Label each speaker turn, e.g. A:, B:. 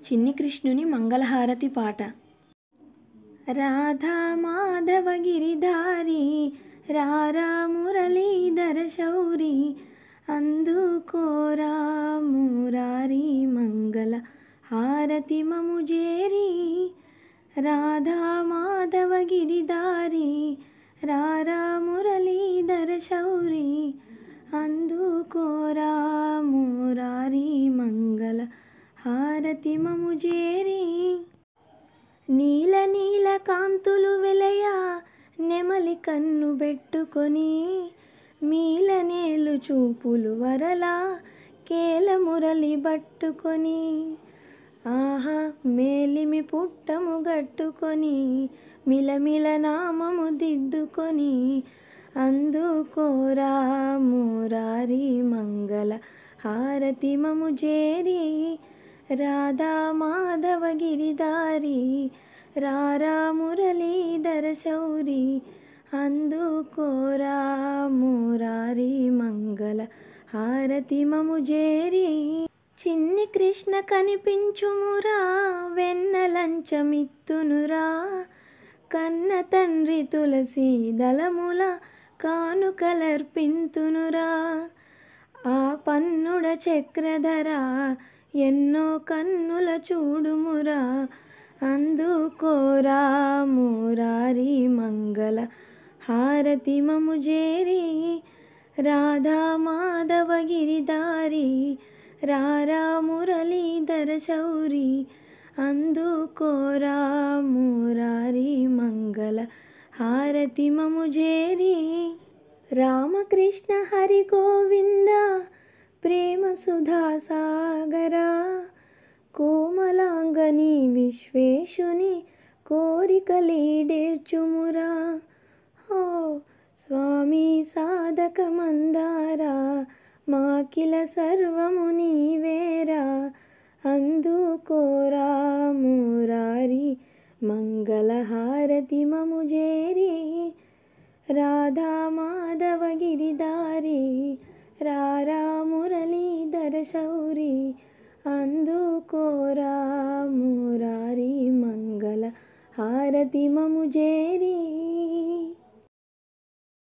A: చిన్ని కృష్ణుని మంగళహారతి పాట. రాధా మాధవ గిరిధారి రారా మురళీధర శౌరి అందుకోరా మురారి మంగళ హారతి మము జేరి. రాధా మాధవ గిరిధారి రారా మురళీధర శౌరి అందుకోరా మురారి మంగళ హారతి మము జేరి. నీల నీల కాంతులు వెలయ నెమలి కన్ను పెట్టుకొని మీల నేలు చూపులు వరలా కేల మురళి పట్టుకొని ఆహా మేలిమి పుట్టము గట్టుకొని మిలమిల నామము దిద్దుకొని అందుకోరా మురారి మంగళ హారతి మము జేరి. రాధా మాధవ గిరిధారి రారా మురళీధర శౌరి అందుకోరా మురారి మంగళ హారతి మము జేరి. చిన్ని కృష్ణ కనిపించుమురా వెన్నలంచమిత్తునురా కన్న తండ్రి తులసి దళముల కానుకలర్పింతునురా. ఆ పన్నుడ చక్రధర ఎన్నో కన్నుల చూడుమురా అందుకోరా మురారి మంగళ హారతి మము జేరి. రాధా మాధవ గిరిధారి రారా మురళీధర శౌరి అందుకోరా మురారి మంగళ హారతి మము జేరి. రామకృష్ణ హరి గోవింద ప్రేమ సుధా సాగరా కోమలాంగని విశ్వేశుని కోరికలీడేర్చుమురా. హో స్వామి సాధక మందారా మాకిల సర్వము నీవేరా అందుకోరా మురారి మంగళ హారతి మము జేరి. రాధా మాధవ గిరిధారి రారా మురళీధర శౌరి అందుకోరా మురారి మంగళ హారతి మము జేరి.